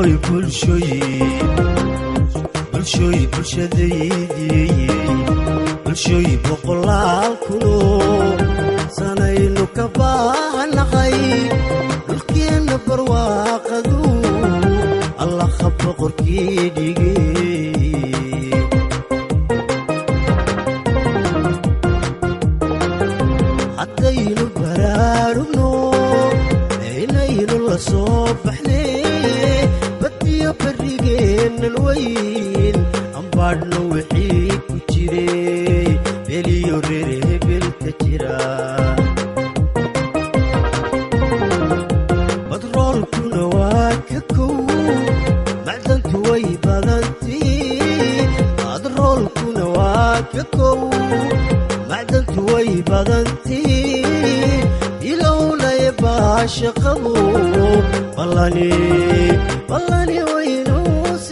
bulshooy boqolaal kuno sanaynu ka baanahay dhulkeenna barwaaqadu allah boqorkii dhigay haddaynu baraarugno inaynu la soo baxnay badiyo barrigeennan weyn ambaadhno wixii ku jiray beliyo reer hebelka jira badroolkuna waa ka kow macdantu way badantii badroolkuna waa ka kow macdantu way badantii ilowlaya baa shaqadu ballani waynu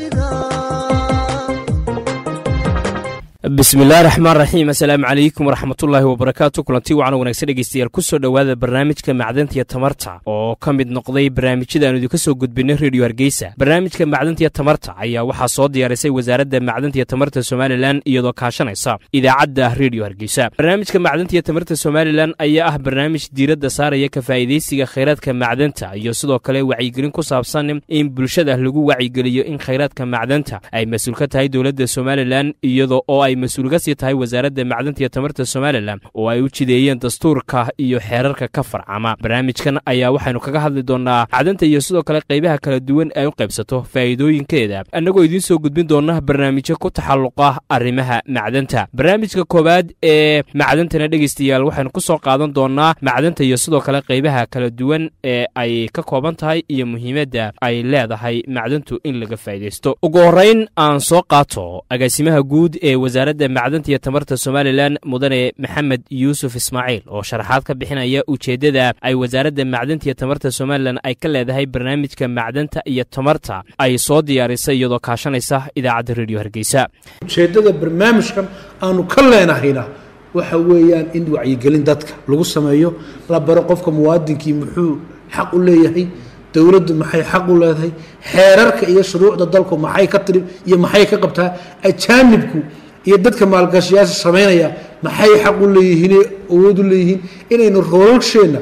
بسم الله الرحمن الرحيم السلام عليكم ورحمة الله وبركاته كلنتي وعنا ونكسر دقيستيال كسر دواذا برنامج كمعدنتي تمرتع أو كمد نقضي برنامج كذا ندي كسر جود بنهر راديو برنامج كمعدنتي تمرتع أي وحى صاد يرسي وزارة معدنتي تمرتع سومالي لان يضو كاشان عصا إذا عدى راديو هرجيسا برنامج كمعدنتي تمرتع سومالي لان أي برنامج ديرد صار يكفايدي سيجا خيرات كمعدنتع يصدق كلا وعيقرين كصاب صنم إن برشده لجو وعيقريو إن خيرات كمعدنتع أي مسؤولك هاي دولة سومالي لان يضو أو أي mas-uulga sii tahay wasaaradda macdanta iyo tamarta Soomaaliland oo ay u jideeyeen dastuurka iyo xeerarka ka farcama barnaamijkan ayaa waxaanu kaga hadli doonaa macdanta iyo sidoo kale qaybaha kala duwan ay u qaybsato faa'iidooyinkeeda annagoo idin soo gudbin doona barnaamijyo ku taxalluqa arrimaha macdanta barnaamijka koobaad ee macdantana dhageystayaal waxaanu ku soo qaadan doonaa macdanta iyo sidoo kale qaybaha kala duwan ee ay ka kooban tahay iyo muhiimadda ay leedahay macdantu in laga faa'iideysto ugu horeyn aan soo qaato agaasimaha guud ee wasaaradda macdanta iyo tamarta Soomaaliland mudane Maxamed Yuusuf Ismaaciil oo sharaxaad ka bixinaya ujeedada ay wasaaradda macdanta iyo tamarta Soomaaliland ay ka leedahay barnaamijka macdanta iyo tamarta ay soo diyaarisay iyadoo kaashanaysa idaacadda Radio Hargeysa ujeedada barnaamijkan aanu ka leenahayna waxa weeyaan in wacyigelin dadka lagu sameeyo la baro qofka muwaadinkii muxuu xaq u leeyahay dawladdu maxay xaq u leedahay xeerarka iyo shuruucda dalku maxay ka tirib iyo maxay ka qabtaa ajaanibku iyo dadka maalgashiyaasha sameynaya maxay xaq u leeyihiin awood u leeyihiin inaynu roolsheena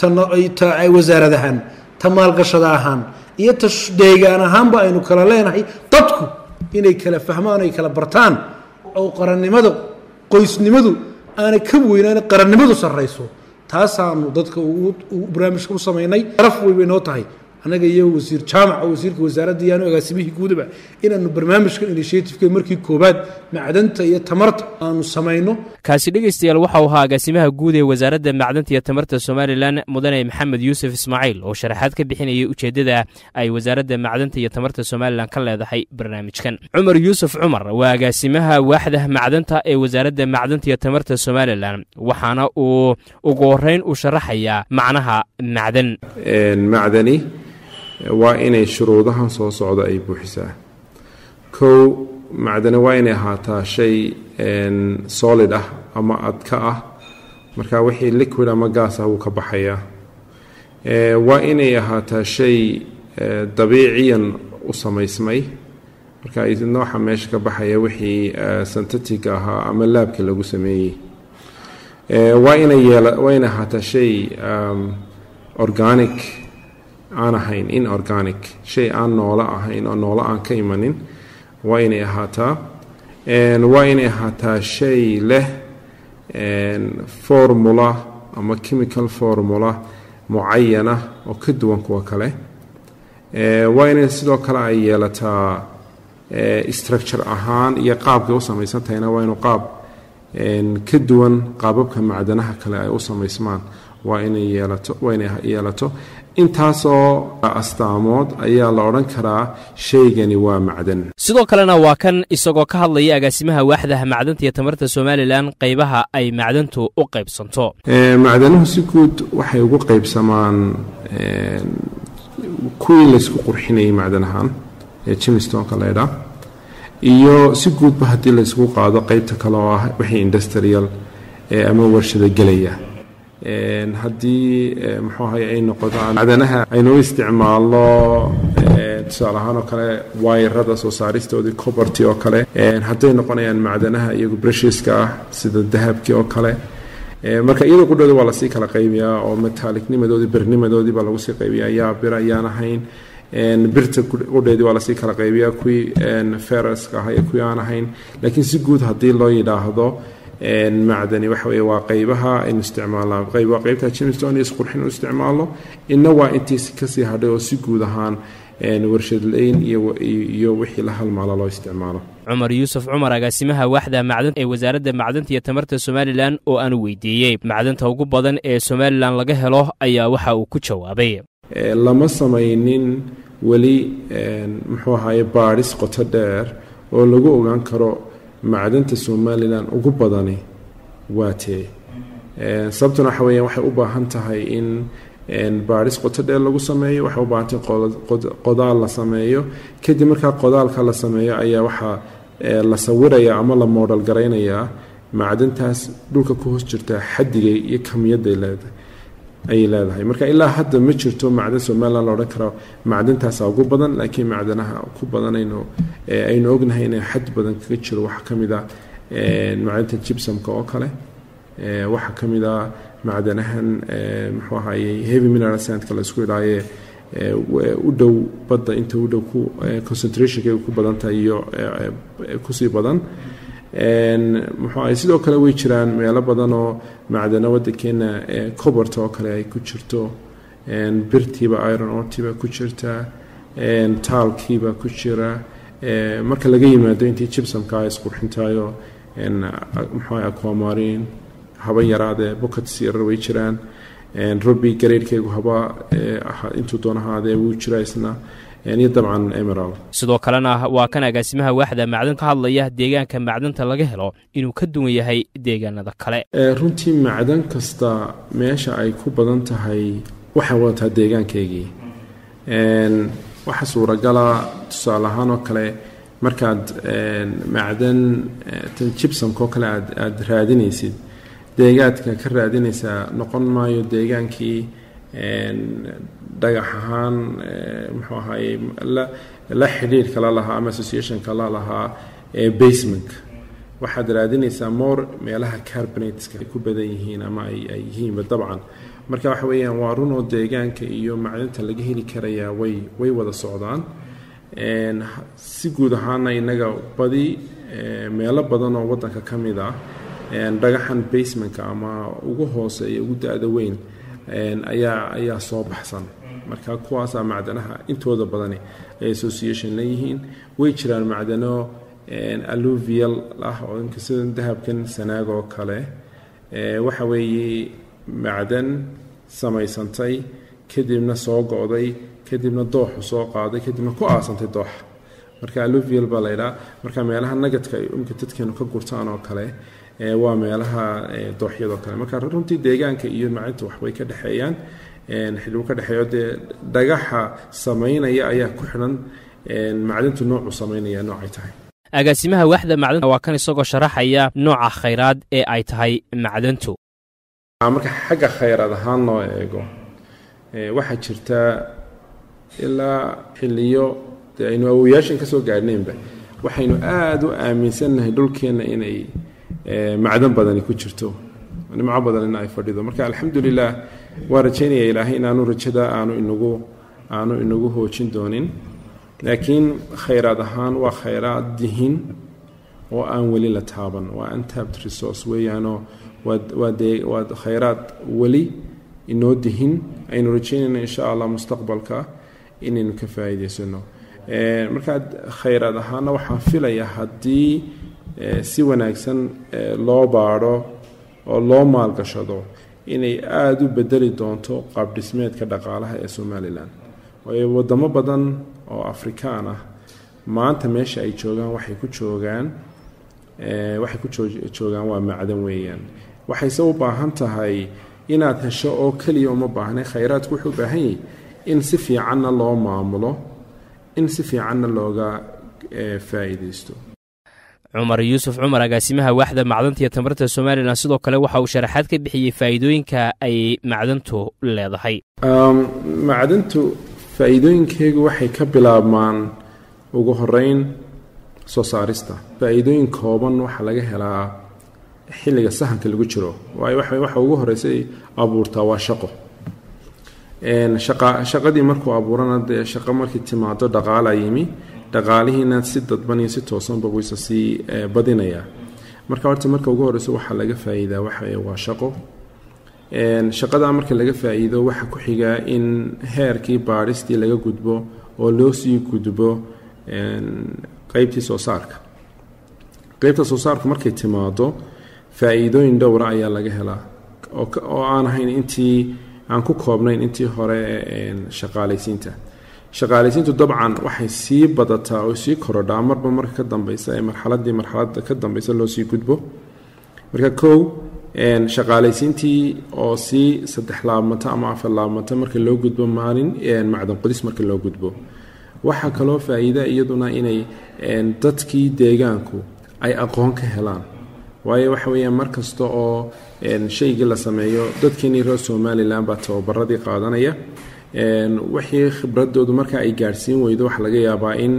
ay wasaaradahan ta maalgashada ahaan iyo ta deegaan ahaanba aynu kala leenahay dadku inay kala fahmaan ay kala bartaan oo qarannimada qoysnimadu aanay ka weynaan qarannimadu sarreyso taasaanu dadka barnaamijka u sameynay taraf way noo tahay anaga iyo wasiir jaamac wasiirka wasaaradda iyo agaasimihii guudaba inaanu barnaamijkan initiative markii koobaad macdanta iyo tamarta aanu sameeyno kaasi dhageystayaal waxa uu ahaa agaasimaha guud ee wasaaradda macdanta iyo tamarta Soomaaliland mudane Maxamed Yuusuf Ismaaciil oo sharaxaad ka bixinayay ujeedada ay wasaaradda macdanta iyo tamarta Soomaaliland ka leedahay barnaamijkan Umar Yuusuf Umar waa agaasimaha waaxda macdanta ee wasaaradda macdanta iyo tamarta Soomaaliland waxaana uu ugu horeyn u sharaxayaa macnaha macdani waa inay shuruudahan soo socda ay buuxisaa kow macdani waa inay ahaataa shay solid ah ama adka ah marka wixii liquid ama gas ah wuu ka baxayaa waa inay ahaataa shay dabiiciyan u samaysmay marka idina waxaa meesha ka baxaya wixii synthetic ahaa ama laabka lagu sameeyey waa inay ahaataa shay organic aan ahayn inorganic shay aan noola ahayn oo noola aan ka imanin waa inay ahaataa waa inay ahaataa shay leh formula ama chemical formula mucayana oo ka duwan kuwa kale waa inay sidoo kale ay yeelataa structure ahaan iyo qaabkay u samaysan tahayna waa inuu qaab ka duwan qaababka macdanaha kale ay u samaysmaan waa inay yeelato intaasoo astaamood ayaa la odhan karaa shaygani waa macdan sidoo kalena waa kan isagoo ka hadlaya agaasimaha waaxda macdanta iyo tamarta Soomaaliland qaybaha ay macdantu u qaybsanto macdanuhu si guud waxay ugu qaybsamaan kuwii la isku qurxinayay macdanahan ee chemistone leeda iyo si guudba haddii la isku qaado qaybta kale oo ah wixii industrial ama warshada gelaya haddii muxuu ahay ay noqdaan macdanaha aynu isticmaalno tusaale ahaan oo kale wayrada soo saaristoodii cobarty oo kale hadday noqonayaan macdanaha iyagu breshiska ah sida dahabkii oo kale marka iyadoo qudhooda waa lasii kala qaybiyaa oo metaaliknimadoodii birnimadoodii baa lagu sii qaybiyaa yaa bir ayaan ahayn birta qudheedii waa lasii kala qaybiyaa kuwii ferraska ah iyo kuwii aan ahayn laakiin si guud haddii loo yidhaahdo macdani waxa weeye waa qaybaha aynu isticmaalnaa waa qaybta gemstone iyo isqurxin u isticmaalno inna waa intiisi kasii hadhay oo si guud ahaan warshadleyn iyo wixii la halmaala loo isticmaalo cumar yuusuf cumar agaasimaha waaxda macdanta ee wasaaradda macdanta iyo tamarta somalilan oo aanu weydiiyey macdanta ugu badan ee somalilan laga helo ayaa waxa uu ku jawaabay lama samaynin weli muxuu ahaye baadhis qoto dheer oo lagu ogaan karo macdanta somalilan ugu badani waa tee sababtuna waxa weeyaan waxay u baahan tahay in baadhis qoto dheer lagu sameeyo waxay u baahan tahay qodaal la sameeyo kadib markaa qodaalka la sameeyo ayaa waxaa la sawiraya ama la moodhal garaynayaa macdantaas dhulka ku hoos jirta xadigay iyo kamiyadday ayay leedahay marka ilaa hadda ma jirto macdan somalilan la odhan karo macdantaasa ugu badan laakiin macdanaha ku badan aynu ognahay inay xad badan kaga jiro waxaa ka mid a macdanta gibsomka oo kale waxaa ka mid a macdanahan muxuu ahaye heavy mineral sandka la isku idhaaye u dhow badda inta u dhow ku concentrationka ku badan tahay iyo kusii badan muxuu ahay sidoo kale way jiraan meelo badan oo macdano waddankeena cobarta oo kale ay ku jirto birtiiba iron ortiiba ku jirta taalkiiba ku jira marka laga yimaado intii gibsomka isqurxintaayo muxuu ahay aquamarine haba yaraadee buckets yarar way jiraan ruby gareydhkaygu haba intuu doon ahaadee wuu jiraa isna iyo dabcan emerald sidoo kalena waa kan agaasimaha waaxda macdanta ka hadlaya deegaanka macdanta laga helo inuu ka duwan yahay deegaanada kale runtii macdan kasta meesha ay ku badan tahay waxay wadataa deegaankaygii waxa suuragala tusaale ahaan oo kale markaad macdan gibsomka oo kale aad raadinaysid deegaadka ka raadinaysaa noqon maayo deegaankii dhagax ahaan muxuu ahaye la xidhiirka la lahaa ama associationka la lahaa basementka waxaad raadinaysaa more meelaha carbonateska ay ku badan yihiin ama ay yihiinba dabcan marka waxa weeyaan waa runoo deegaanka iyo macdanta laga heli karayaa way wada socdaan si guud ahaana inaga badi meelo badan oo waddanka ka mid ah dhagaxan basementka ama ugu hooseeya ugu da-da weyn ayaa soo baxsan marka kuwaasaa macdanaha intooda badani ay association leeyihiin way jiraan macdano alluvial ah oo imka sida dahabkan sanaaga oo kale waxa weeye macdan samaysantay kadibna soo go'day kadibna dooxu soo qaaday kadibna ku aasantay dooxa marka alluvial baa laydhaa marka meelaha nagadka ay imka dadkeenu ka gurtaan oo kale waa meelaha dooxyadoo kale marka runtii deegaanka iyo macdanta waxbay ka dhexeeyaan xidhibu ka dhexeeyo dee dhagaxa samaynaya ayaa ku xidhan macdantu noocu samaynaya noocay tahay agaasimaha waaxda macdanta waa kan isagoo sharaxaya nooca khayraad ee ay tahay macdantu marka xagga khayraad ahaan loo eego waxaa jirta ilaa xilliyo dee aynu awoyaashan ka soo gaadhnaynba waxaynu aada u aaminsannahay dhulkeenna inay macdan badani ku jirto nimco badan in ay fadhido marka alxamdulilah waa rajaynaya ilaahay inaanu rajada aanu inagu hoojin doonin laakiin khayraad ahaan waa khayraad dihin oo aan weli la taaban waa untapped resource weeyaanoo waa khayraad weli inoo dihin aynu rajaynayna insha allah mustaqbalka inaynu ka faa'iidaysano markaa khayraad ahaana waxaan filayaa haddii si wanaagsan loo baadho oo loo maalgashado inay aada u bedeli doonto qaabdhismeedka dhaqaalaha ee somalilan waayo wadamo badan oo afrikaan ah maanta meesha ay joogaan waxay ku joogaan waa macdan weeyaan waxayse u baahan tahay inaad hesho oo keliya uma baahnay khayraadku wuxuu u baahan yahay in si fiicanna loo maamulo in si fiicanna looga faa'iidaysto cumar yuusuf cumar agaasimaha waaxda macdanta iyo tamarta somalilan sidoo kale waxa uu sharaxaad ka bixiyey faa'iidooyinka ay macdantu leedahay. macdantu faa'iidooyinkeegu waxay ka bilaabmaan ugu horeyn soo saarista. faa'iidooyin kooban waxaa laga helaa xilliga sahanka lagu jiro, waayo waxa ugu horeysay abuurtaa waa shaqo. shaqadii markuu abuurana dee shaqo markii timaado dhaqaala yimi, dhaqaalihiina si dadban iyo si toosanba waysa sii badinaya. marka horta marka ugu horeyso waxaa laga faa'iidaa waa shaqo. shaqadaa marka laga faa'iido waxa ku xigaa in heerkii baadhistii laga gudbo oo loo sii gudbo qaybtii soo saarka. qaybta soo saarku markay timaado faa'iidooyin dhowra ayaa laga helaa oo aan ahayn intii aan ku koobnayn intii hore shaqaalaysiinta. shaqaalaysiintu dabcan waxay sii badataa oo sii korodhaa marba marka ka dambeysa ee marxaladda ka dambeysa loo sii gudbo. marka kow shaqaalaysiintii oo sii 3 laabmata ama 4 laabmata marka loo gudbo maalin macdan qodis marka loo gudbo. waxaa kaloo faa'iida iyaduna inay dadkii deegaanku ay aqoon ka helaan, waayo waxa weeyaan mar kasta oo shaygii la sameeyo dadkeenii reer Somaliland baa tababaradii qaadanaya. wixii khibradoodu marka ay gaarsiin weydo waxa laga yaabaa in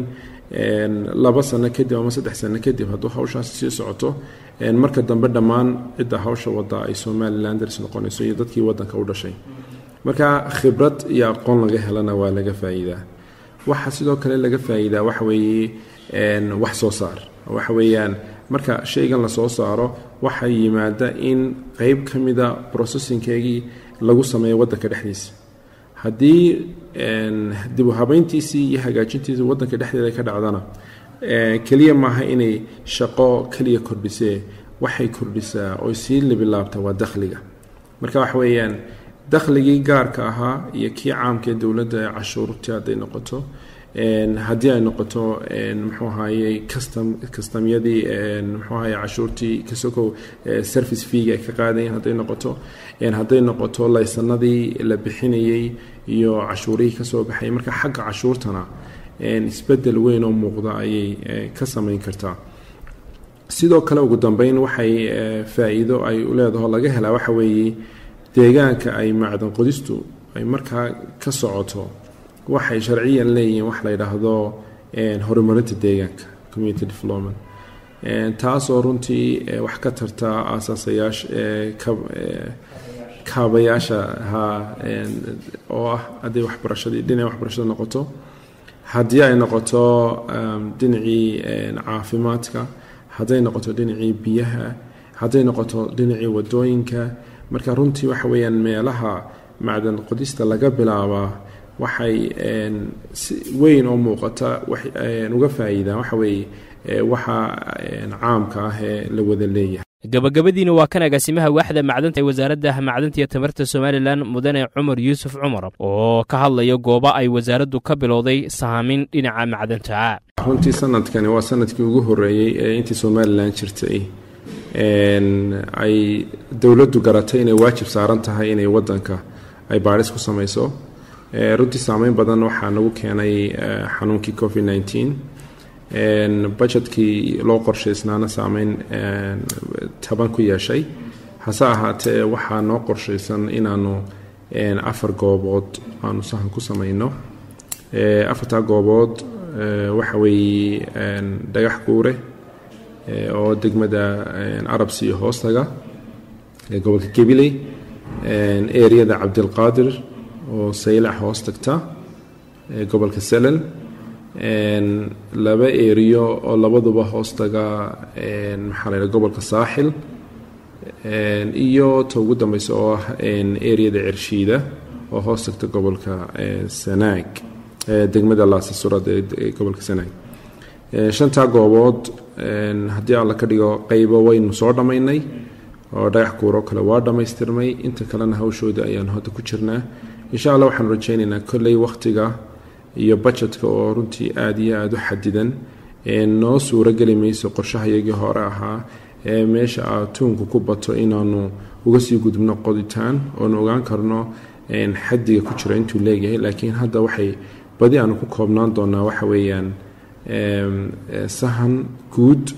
2 sano kadib ama 3 sano kadib hadduu hawshaas sii socoto marka dambe dhammaan cidda hawsha wada ay Somalilanders noqonayso iyo dadkii wadanka u dhashay. marka khibrad iyo aqoon laga helana waa laga faa'iidaa. waxa sidoo kale laga faa'iidaa waxa weeye wax soo saar. waxa weeyaan marka shaygan la soo saaro waxa yimaada in qayb kamida processingkeegii lagu sameeyo wadanka dhexdiisa. haddii dib u habeyntiisii iyo hagaajintiisii wadanka dhexdeeda ka dhacdana kaliya maaha inay shaqo kaliya kordhisee, waxay kordhisaa oo sii libilaabta waa dakhliga. marka waxa weeyaan dakhligii gaarka ahaa iyo kii caamka ee dowladda ee cashuurtii hadday noqoto, haddii ay noqoto muxuu ahaayey customyadii muxuu ahaayey cashuurtii kasoo service fee ay ka qaadayeen, hadday noqoto laysanadii la bixinayay iyo cashuurihii kasoo baxay. marka xagga cashuurtana isbedel weyn oo muuqda ayay ka samayn kartaa. sidoo kale ugu dambeyn waxay faa'iido ay u leedahay laga helaa waxa weeye deegaanka ay macdan qodistu ay markaa ka socoto waxay sharciyan leeyihiin wax la yiraahdo horumarinta deegaanka, community development, taasoo runtii wax ka tarta aasaasayaasha kaabayaasha oo ah haddii waxbarashadii dhinaca waxbarashada noqoto, haddii ay noqoto dhinacii caafimaadka, hadday noqoto dhinacii biyaha, hadday noqoto dhinacii wadooyinka. marka runtii waxa weeyaan meelaha macdan qodista laga bilaabaa waxay weyn oo muuqata uga faa'iidaan waxa weeye waxa caamka ah ee la wada leeyahay. gabagabadiina waa kan agaasimaha waaxda macdanta ee wasaaradda macdanta iyo tamarta Somaliland mudane Cumar Yuusuf Cumar oo ka hadlaya gooba ay wasaaraddu ka bilowday sahaamin dhinaca macdanta. runtii sanadkani waa sanadkii ugu horeeyay ee intii Somaliland jirtay ay dowladdu garatay inay waajib saaran tahay inay wadanka ay baaris ku samayso. runtii saameyn badan waxaa nagu keenay xanuunkii COVID-19. budgetkii loo qorshaysnaana saameyn taban ku yeeshay. hase ahaatee waxaa noo qorshaysan inaanu 4 goobood aanu sahan ku samayno. 4 goobood waxa weeye dhagax kuure oo degmada Arabsi hoostaga gobolka Gabiley, eriyada Cabdilqaadir oo Saylac hoostagta gobolka Salal, 2 eriyo oo labaduba hoostaga maxaa la yiraahdaa gobolka Saaxil, iyo ugu dambaysa oo ah eriyada Cirshiida oo hoostagta gobolka Sanaag, degmada Laasasura ee gobolka Sanaag. 5 goobood haddii alla ka dhigo qaybo waynu soo dhammaynay oo dhagax kuuro kale waa dhammaystirmay, inta kalena hawshooda ayaanu hadda ku jirnaa. insha Allah waxaan rajaynaynaa kolley waqtiga iyo budgetka oo runtii aad iyo aad u xadidan noo suurageli mayso qorshahayagii hore ahaa meesha aatuunku ku bato inaanu uga sii gudubno qoditaan oonu ogaan karno xaddiga ku jira intuu leeyahay. laakiin hadda waxay badi aanu ku koobnaan doonaa waxa weeyaan sahan guud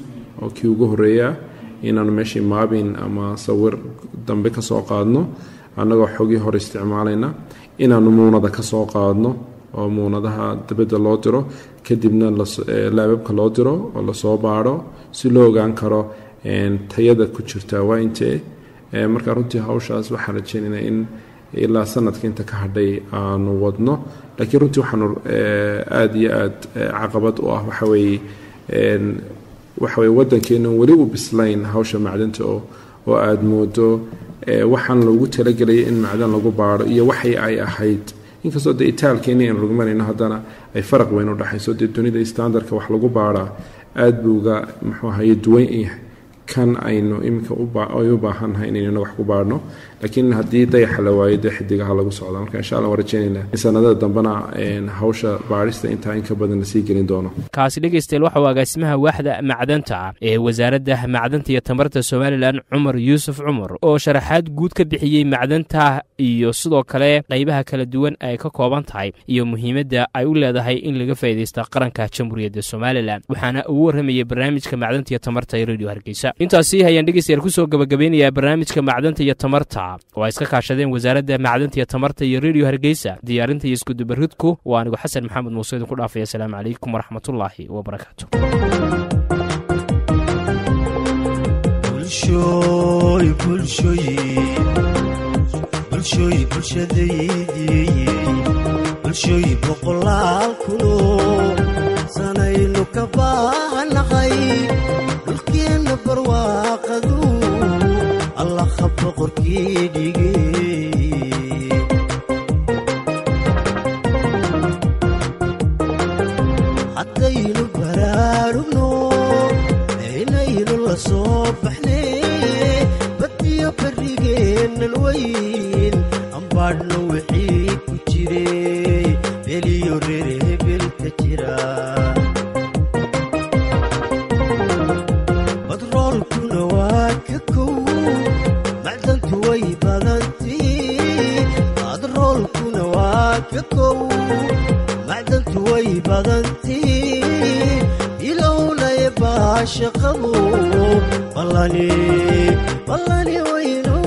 oo kii ugu horeeya inaanu meeshii maabin ama sawir dambe ka soo qaadno annagoo xogii hore isticmaalayna inaanu muunada ka soo qaadno oo muunadaha dibadda loo diro kadibna laababka loo diro oo lasoo baadho si loo ogaan karo tayada ku jirta waa intee marka runtii hawshaas waxaan rajeynaynaa in ilaa sanadka inta ka hadhay aanu wadno laakiin runtii waxaanu aada iyo aad caqabad u ah waxaweye waddankeena weli u bislayn hawsha macdanta oo aada moodo waxaan loogu talagelayay in macdan lagu baadho iyo waxay ay ahayd inkastoo dee itaalkeeni aynu rugmanayno haddana ay faraq weyn u dhexayso dee dunida standardka wax lagu baadhaa aada buu uga muxuu ahaye duwan yahay kan aynu iminka ay u baahannahay inaynu wax ku baadhno laakiin haddii dayaxa la waayo dee xidigaha lagu socda marka insha allah waan rajeynaynaa in sanadada dambena hawsha baadhista intaa in ka badan lasii gelin doono kaasi dhegaystayaal waxa uu agaasimaha waaxda macdanta ee wasaaradda macdanta iyo tamarta somalilan cumar yuusuf cumar oo sharaxaad guud ka bixiyey macdanta iyo sidoo kale qaybaha kala duwan ay ka kooban tahay iyo muhiimadda ay u leedahay in laga faa'iidaysta qaranka jamhuuriyadda somalilan waxaana ugu warramayay barnaamijka macdanta iyo tamarta ee radio hargeysa intaasi hayaan dhegaystayaal kusoo gabagabeynayaa barnaamijka macdanta iyo tamarta oo ay iska kaashadeen wasaaradda macdanta iyo tamarta iyo radio hargeysa diyaarinta iyo iskudubaridku waa anigu xasan maxamed muuse idinku dhaafaya asalaamu calaykum waraxmatullaahi wabarakaatu bulshooy boqolaal kuno sanaynu ka baahanahay dhulkeenna barwaaqadu allaha boqorkii dhige haddaynu baraarugno aynaynu la soo baxne badiyo barrigeennan weyn ambaadhno wixii ku jire beliyo reer hebelka jira badroolkuna waa ka kow macdantu way badantii badroolkuna waa ka kow macdantu way badantii ilownaye baashaqabo ballani wayno